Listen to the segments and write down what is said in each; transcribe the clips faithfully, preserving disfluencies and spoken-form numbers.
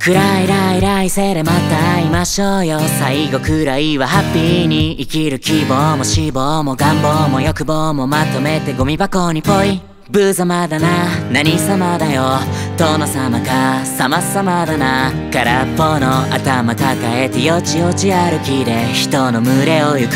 暗い来来世でまた会いましょうよ。最後くらいはハッピーに生きる希望も志望も願望も欲望もまとめてゴミ箱にポイ。無様だな何様だよ殿様か様々だな空っぽの頭抱えてよちよち歩きで人の群れを行く。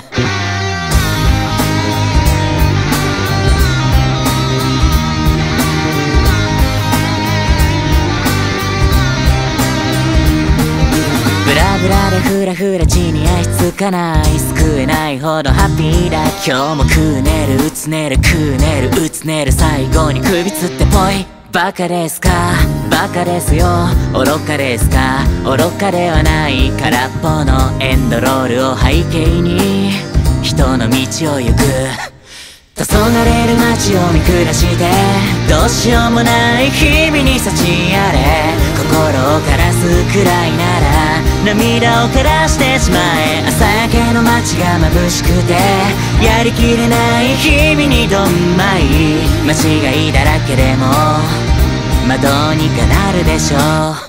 ブラブラでフラフラ地に足つかない救えないほどハッピーだ。今日もくねるうつねるくねるうつねる最後に首つってぽい。バカですかバカですよ愚かですか愚かではない空っぽのエンドロールを背景に人の道を行く。黄昏れる街を見下してどうしようもない日々に幸あれ。心を枯らすくらいなら涙を枯らしてしまえ。朝焼けの街が眩しくてやりきれない日々にどんまい。間違いだらけでもまあどうにかなるでしょう。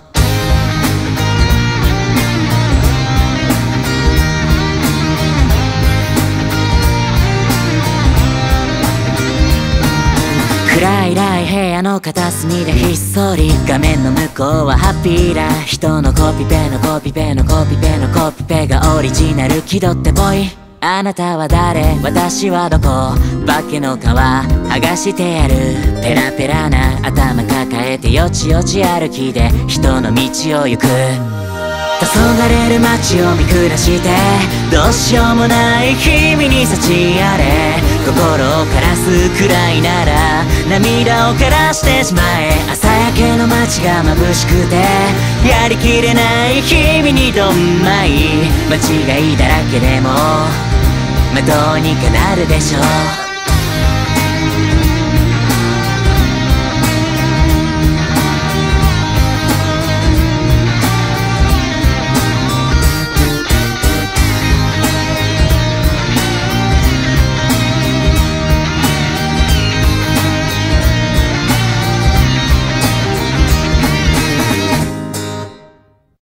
暗い暗い部屋の片隅でひっそり画面の向こうはハッピーだ。人のコピペのコピペのコピペのコピペがオリジナル気取ってぽい。あなたは誰私はどこ化けの皮剥がしてやる。ペラペラな頭抱えてよちよち歩きで人の道を行く。黄昏れる街を見下してどうしようもない日々に幸あれ。心を枯らすくらいなら涙を枯らしてしまえ。朝焼けの街が眩しくてやりきれない日々にどんまい。間違いだらけでもまあどうにかなるでしょう。